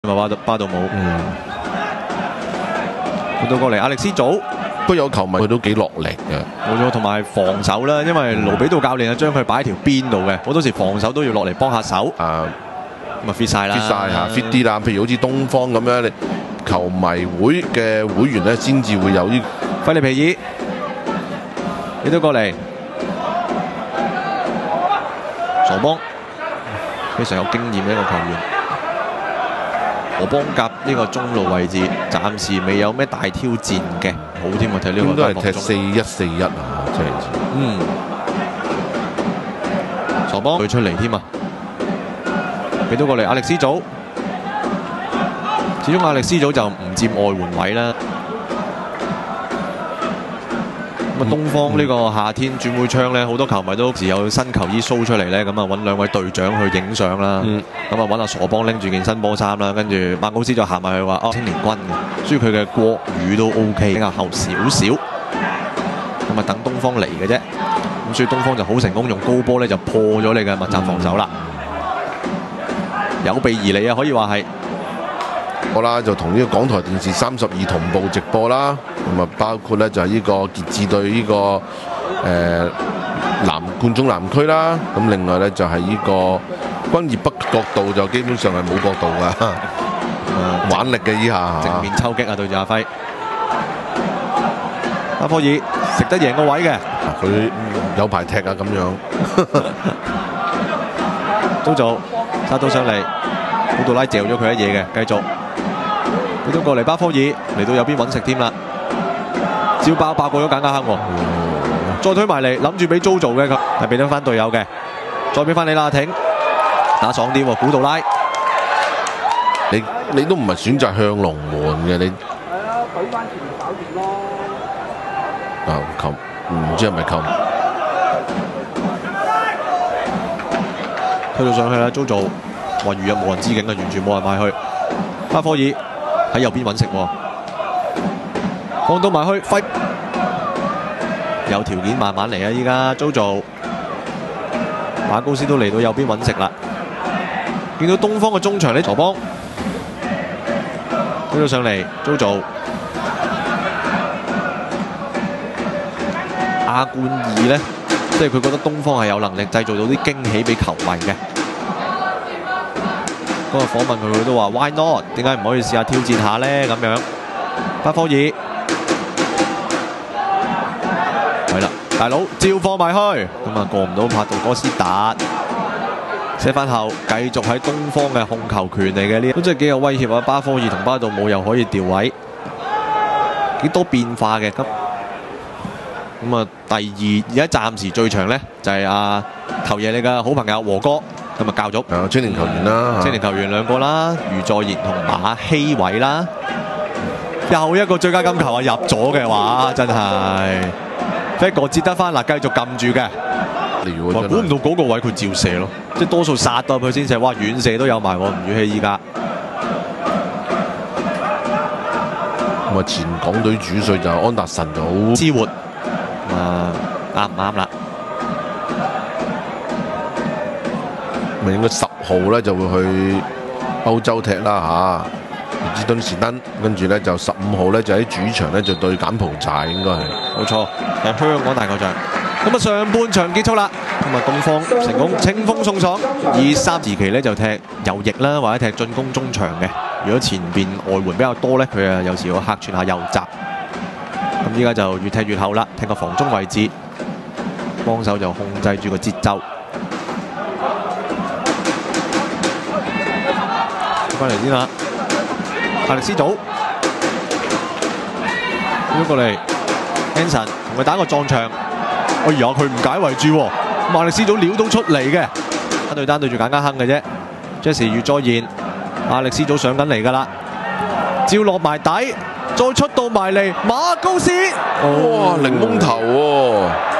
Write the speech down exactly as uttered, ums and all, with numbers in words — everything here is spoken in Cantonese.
咪巴道巴道姆，嗯，換到過嚟，亞歷斯祖都有球迷佢都幾落力嘅， 冇錯，同埋防守啦，因為盧比道教練啊將佢擺喺條邊度嘅，好多時防守都要落嚟幫下手。啊，咁啊 fit 晒啦 ，fit 晒嚇 ，fit 啲啦。譬如好似東方咁樣，你球迷會嘅會員咧，先至會有呢。 費利皮爾，你都過嚟，傻邦非常有經驗嘅一個球員。河邦甲呢個中路位置，暫時未有咩大挑戰嘅，好添啊！睇呢個都係踢四一四一啊，真係。 嗯，傻邦佢出嚟添啊，俾到過嚟亞歷斯祖，始終亞歷斯祖就唔佔外援位啦。咁啊，東方呢個夏天轉會窗咧，好多球迷都時有新球衣 show 出嚟咧，咁啊揾兩位隊長去影相啦。咁啊揾阿傻邦拎住件新波衫啦，跟住馬高斯就行埋去話：哦，青年軍嘅，所以佢嘅國語都 O K， 比較後少少。咁啊等東方嚟嘅啫，咁所以東方就好成功用高波咧就破咗你嘅密集防守啦，有備而嚟啊，可以話係。 好啦，就同呢個港台電視三十二同步直播啦。咁啊，包括咧就係呢個傑志對呢個誒南冠忠南區啦。咁另外咧就係呢個軍業北角道就基本上係冇角度噶，玩力嘅依下正面抽擊啊，對住阿輝。巴科爾食得贏個位嘅， 佢有排踢啊咁樣。 都做殺到上嚟，古杜拉嚼咗佢一嘢嘅，繼續。佢都過嚟巴科爾嚟到右邊揾食添啦，招爆爆過咗簡家亨喎，再推埋嚟諗住俾 Jojo 嘅佢，係俾得翻隊友嘅，再俾翻你啦，阿挺打爽啲喎，古杜拉， 你你都唔係選擇向龍門嘅你， 係啊，懟翻前搞掂咯。 啊球唔知係咪球？ 推到上去啦 ，Jojo 話如入無人之境啊，完全冇人埋去，巴科爾。喺右邊揾食喎，放到埋去，揮有條件慢慢嚟啊！依家 Jojo 馬高斯都嚟到右邊揾食啦，見到東方嘅中場呢，傻邦推到上嚟 ，Jojo 亞冠二呢，即係佢覺得東方係有能力製造到啲驚喜俾球迷嘅。嗰個訪問佢，佢都話 Why not？ 點解唔可以試下挑戰下咧？咁樣，巴科爾係啦，大佬照放埋去，咁啊過唔到帕杜哥斯達，射翻後繼續喺東方嘅控球權嚟嘅呢，都真係幾有威脅啊！巴科爾同巴杜姆又可以調位，幾多變化嘅咁。咁啊，第二而家暫時最長咧就係阿頭爺你嘅好朋友和哥。咁啊教咗青年球員啦， 青年球員兩個啦，余再賢同馬希偉啦，又一個最佳金球啊入咗嘅話，真係 Fego 接得翻嗱，繼續撳住嘅。哇！估唔到嗰個位佢照射咯，即係多數殺到佢先射，哇！遠射都有埋喎，吳宇希依家。 咁啊，前港隊主帥就安達臣就好支活，啊啱唔啱啦？ 咪應該十號咧就會去歐洲踢啦嚇，列支敦士登，跟住咧就十五號咧就喺主場咧就對柬埔寨，應該係冇錯，喺香港大球場。咁啊上半場結束啦，咁啊東方成功清風送爽，以三時期咧就踢右翼啦，或者踢進攻中場嘅。如果前邊外援比較多咧，佢啊有時會客串下右閘。咁依家就越踢越後啦，踢個防中位置，幫手就控制住個節奏。翻嚟先啦，亞歷斯祖咁過嚟 ，Anson 同佢打個撞牆，哎呀佢唔解圍住喎，亞歷斯祖料到出嚟嘅，單對單對住簡家亨嘅啫 ，Jesse 越再現，亞歷斯祖上緊嚟㗎啦，照落埋底，再出到埋嚟馬高斯， 哇檸檬頭喎！